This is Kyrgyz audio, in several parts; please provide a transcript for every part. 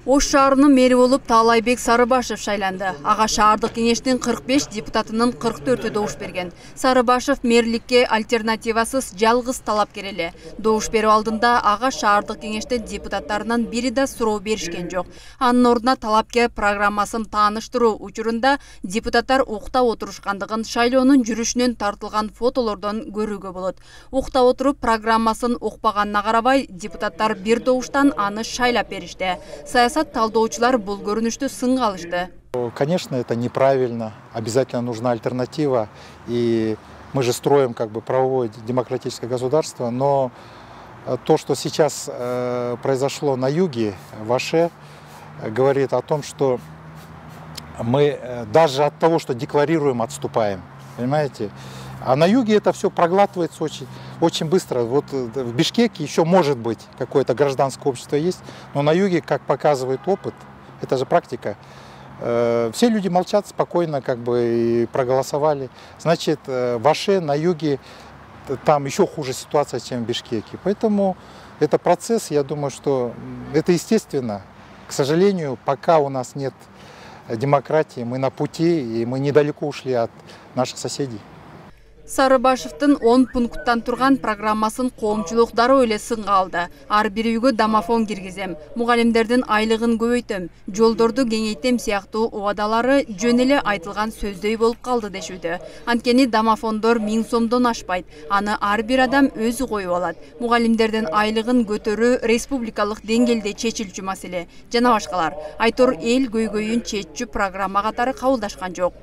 Ош шаарынын мэри болуп Таалайбек Сарыбашев шайланды. Ага шаардык кеңештин 45 депутатынын 44-ü добуш берген. Сарыбашев мэрликке альтернативасыз жалгыз талапкер эле. Добуш берүү алдында ага шаардык кеңештин депутаттарынын бири да суроо беришкен жок. Анын ордуна талапкер программасын тааныштыруу учурунда депутаттар уктап отурушкандыгын шайлоонун жүрүшүнөн тартылган фотолордон көрүүгө болот. Уктап отуруп программасын укпаганына карабай, депутаттар бир добуштан аны шайлап беришти. Талдоочулар бул көрүнүштү сынга алышты. Конечно, это неправильно. Обязательно нужна альтернатива. И мы же строим правовое демократическое государство. Но то, что сейчас произошло на юге, в Оше, говорит о том, что мы даже от того, что декларируем, отступаем. Понимаете? А на юге это все проглатывается очень быстро. Вот в Бишкеке еще может быть какое-то гражданское общество есть, но на юге, как показывает опыт, это же практика, все люди молчат спокойно, и проголосовали. Значит, в Оше, на юге, там еще хуже ситуация, чем в Бишкеке. Поэтому это процесс, я думаю, что это естественно. К сожалению, пока у нас нет демократии, мы на пути, и мы недалеко ушли от наших соседей. Сарыбашевдин 10 пункттан турган программасын коомчулук дароо эле сынга алды. Ар бир үйгө домофон киргизем, мугалимдердин айлыгын көбөйтөм, жолдорду кеңейтем сыяктуу убадалары жөн эле айтылган сөздөй болуп калды дешүүдө. Анткени домофондор 1000 сомдон ашпайт. Аны ар бир адам өзү коюп алат. Мугалимдердин айлыгын көтөрүү республикалык деңгээлде чечилчү маселе. Жана башкалар. Айтор эл көйгөйүн чеччү программа катары кабылдашкан жок.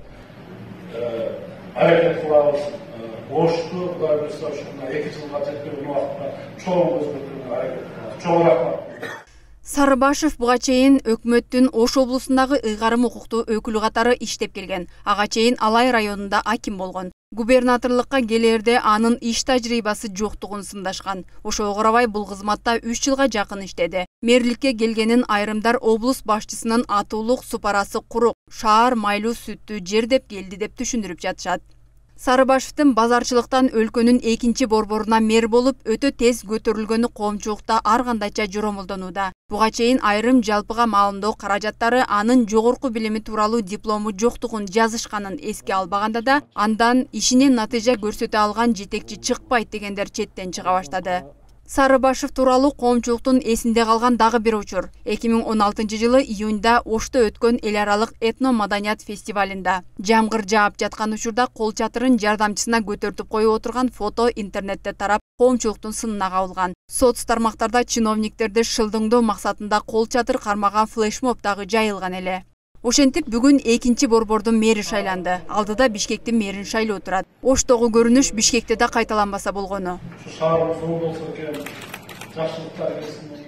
Ошту достаточно 2 жылга жеткен убакытта чоң өзгөртүүгө аракет кылат. Чоң рахмат. Сарыбашев буга чейин өкмөттүн Ош облусундагы ыйгарым укуктуу өкүлү катары иштеп келген. Ага чейин Алай районунда аким болгон. Губернаторлукка келерде анын иш тажрыйбасы жоктугун сындашкан. Ошого карабай бул кызматта 3 жылга жакын иштеди. Мэрликке келгенин айрымдар облус башчысынын атуулук супарасы курук, шаар майлуу сүттүү жер деп келди деп түшүндүрүп жатышат. Сарыбашевдин базарчылыктан өлкөнүн экинчи борборуна мэр болуп, өтө тез көтөрүлгөнү коомчулукта ар кандайча жоромолдонууда. Буга чейин айрым жалпыга маалымдоо каражаттары анын жогорку билими тууралуу диплому жоктугун жазышканын эске албаганда да, андан ишинен натыйжа көрсөтө алган жетекчи чыкпайт дегендер четтен чыга баштады. Сарыбашев тууралуу коомчулуктун эсинде калган дагы бир учур. 2016-жылы июнда Ошто өткөн эл аралык этно маданият фестивалында жамгыр жаап жаткан учурда кол чатырын жардамчысына көтөртүп коюп отурган фото интернетте тарап, коомчулуктун сынына кабылган. Соц тармактарда чиновниктерди шылдыңдоо максатында кол чатыр кармаган флешмоб дагы жайылган эле. Ошентип бүгүн экинчи борбордун мэри шайланды. Алдыда Бишкектин мэрин шайлоо турат. Оштогу көрүнүш Бишкекте да кайталанбаса болгону. Шаарыбыз болсо экен, жакшылыктар келсин.